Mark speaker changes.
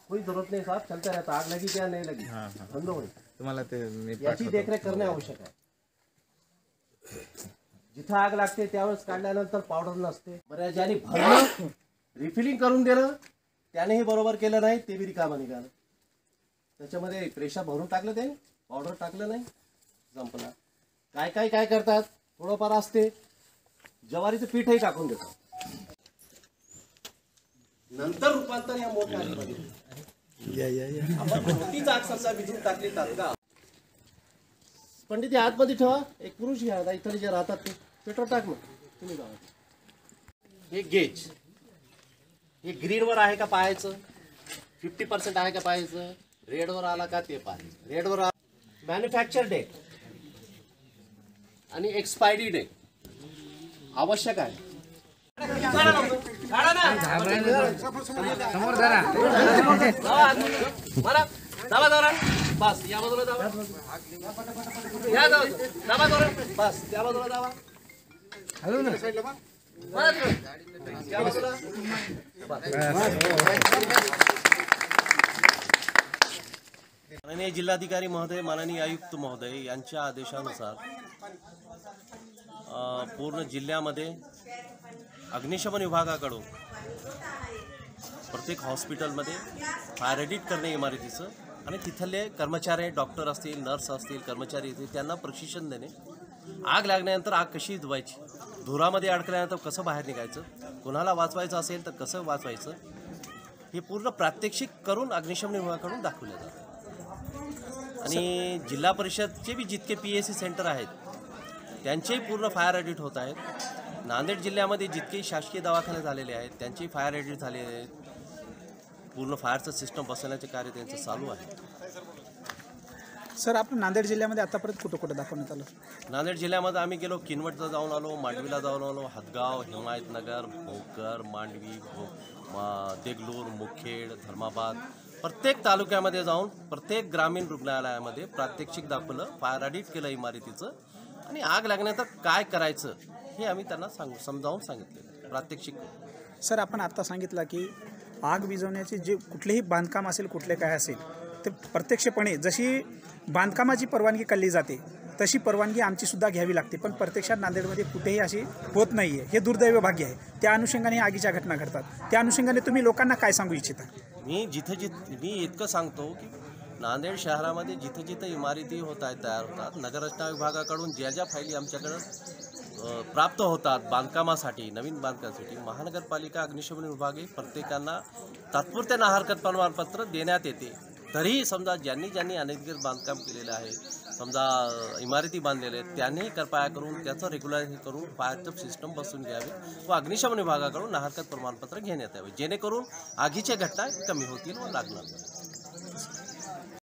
Speaker 1: कोई जरूरत नहीं साहब, चलता रहता, आग लगी क्या नहीं लगी बंद होईल,
Speaker 2: तुम्हाला ते मी
Speaker 1: याची देखरेख करणे आवश्यक आहे. जिथं आग लागते त्यावेळेस काढल्यानंतर पावडर नसते. बऱ्याच ज्यांनी भरलं रिफिलिंग करून दिलं त्यानेही बरोबर केलं नाही, ते बी रिकामं निघालं. त्याच्यामध्ये प्रेशर भरून टाकलं, ते पावडर टाकलं नाही, संपला. काय करतात, थोडंफार असते ज्वारीचं पीठही टाकून देतात, नंतर रूपांतर या मोठ्या आगीमध्ये. आपण छोटीच आग समजा विझून टाकली तात्काळ. पंडित हे आतमध्ये ठेवा, एक पुरुष घ्या, इतर जे राहतात ते पेट्रोल टाक, मग तुम्ही जावा. हे गेज, हे ग्रीनवर आहे का पाहायचं, 50% आहे का पाहायचं, रेडवर आला का ते पाहायचं. रेडवर मॅन्युफॅक्चर डेट आणि एक्सपायरी डेट आवश्यक आहे.
Speaker 2: समोर धरा
Speaker 1: मला दाबा दाबा, बस या बाजूला दाबा, या दाबा दाबा, बस त्या बाजूला दाबा,
Speaker 2: हॅलो ना
Speaker 1: या बाजूला. माननीय जिल्हाधिकारी महोदय, माननीय आयुक्त महोदय यांच्या आदेशानुसार पूर्ण जिल्ह्यामध्ये अग्निशमन विभागाकडून प्रत्येक हॉस्पिटलमध्ये फायर ऑडिट करणे इमारतीचं, आणि तिथले कर्मचारी, डॉक्टर असतील, नर्स असतील, कर्मचारी असतील, त्यांना प्रशिक्षण देणे. आग लागल्यानंतर आग कशी धुवायची, धुरामध्ये अडकल्यानंतर कसं बाहेर निघायचं, कोणाला वाचवायचं असेल तर कसं वाचवायचं, हे पूर्ण प्रात्यक्षिक करून अग्निशमन विभागाकडून दाखवलं जातं. आणि जिल्हा परिषदचे बी जितके PSC सेंटर आहेत त्यांचेही पूर्ण फायर ऑडिट होत आहेत. नांदेड जिल्ह्यामध्ये जितके शासकीय दवाखाने झालेले आहेत त्यांची फायर ऑडिट झालेले आहेत. पूर्ण फायरचं सिस्टम बसवण्याचे कार्य त्यांचं चालू आहे.
Speaker 3: सर, आपण नांदेड जिल्ह्यामध्ये आतापर्यंत कुठं दाखवण्यात आलं?
Speaker 1: नांदेड जिल्ह्यामध्ये आम्ही गेलो, किनवटला जाऊन आलो, मांडवीला जाऊन आलो, हदगाव, हिमायतनगर, भोकर, मांडवी, देगलूर, मुखेड, धर्माबाद, प्रत्येक तालुक्यामध्ये जाऊन प्रत्येक ग्रामीण रुग्णालयामध्ये प्रात्यक्षिक दाखवलं, फायर ऑडिट केलं इमारतीचं, आणि आग लागल्यानंतर काय करायचं हे आम्ही त्यांना समजावून सांगितलं प्रात्यक्षिक.
Speaker 3: सर, आपण आत्ता सांगितलं की आग विझवण्याचे जे कुठलेही बांधकाम असेल, कुठले काय असेल, ते प्रत्यक्षपणे जशी बांधकामाची परवानगी काढली जाते तशी परवानगी आमची सुद्धा घ्यावी लागते, पण प्रत्यक्षात नांदेडमध्ये कुठेही अशी होत नाही आहे. हे दुर्दैव भाग्य आहे. त्या अनुषंगाने आगीच्या घटना घडतात. त्या अनुषंगाने तुम्ही लोकांना काय सांगू इच्छिता?
Speaker 1: मी इतकं सांगतो की नांदेड शहरामध्ये जिथं इमारती होत आहेत, तयार होतात, नगररचना विभागाकडून ज्या फायली आमच्याकडं प्राप्त होतात बांधकामासाठी, नवीन बांधकामासाठी, महानगरपालिका अग्निशमन विभाग प्रत्येकांना तात्पुरते हरकत प्रमाणपत्र देण्यात येते. तरीही समजा ज्यांनी अनधिकृत बांधकाम केलेलं आहे, समजा इमारती बांधलेल्या आहेत, त्यांनी कृपया करून त्याचं रेग्युलरायझेशन करून फायरचं सिस्टम बसवून घ्यावे व अग्निशमन विभागाकडून हरकत प्रमाणपत्र घेण्यात यावे, जेणेकरून आगीच्या घटना कमी होतील व लागणार.